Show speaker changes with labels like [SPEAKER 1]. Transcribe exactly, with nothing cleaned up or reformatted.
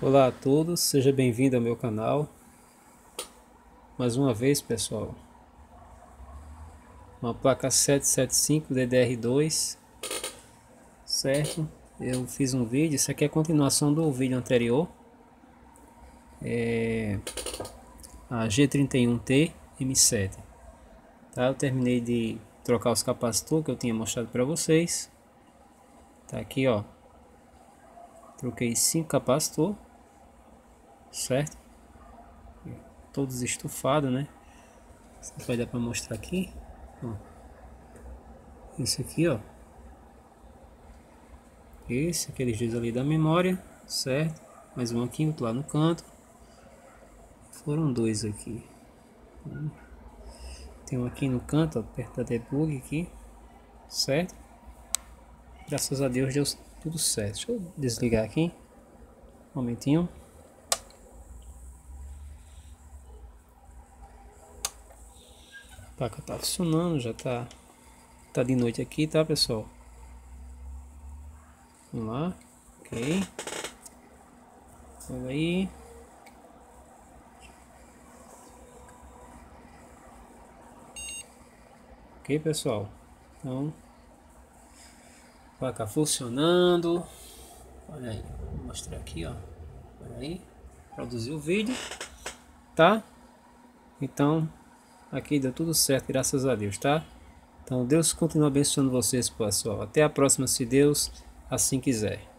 [SPEAKER 1] Olá a todos, seja bem-vindo ao meu canal. Mais uma vez, pessoal, uma placa sete sete cinco D D R dois, certo? Eu fiz um vídeo, isso aqui é a continuação do vídeo anterior, é a G trinta e um T M sete, tá? Eu terminei de trocar os capacitores que eu tinha mostrado para vocês, tá aqui, ó. Troquei cinco capacitores, certo? Todos estufados, né? Isso vai dar para mostrar aqui, ó. Esse aqui, ó. Esse, aqueles dois ali da memória, certo? Mais um aqui, outro lá no canto. Foram dois aqui. Tem um aqui no canto, ó, perto da debug aqui, certo? Graças a Deus deu tudo certo. Deixa eu desligar aqui, um momentinho. A placa tá funcionando, já tá, tá de noite aqui, tá, pessoal? Vamos lá, ok. Olha aí. Ok, pessoal. Então, placa funcionando. Olha aí, vou mostrar aqui, ó. Olha aí, produziu o vídeo, tá? Então, aqui deu tudo certo, graças a Deus, tá? Então, Deus continua abençoando vocês, pessoal. Até a próxima, se Deus assim quiser.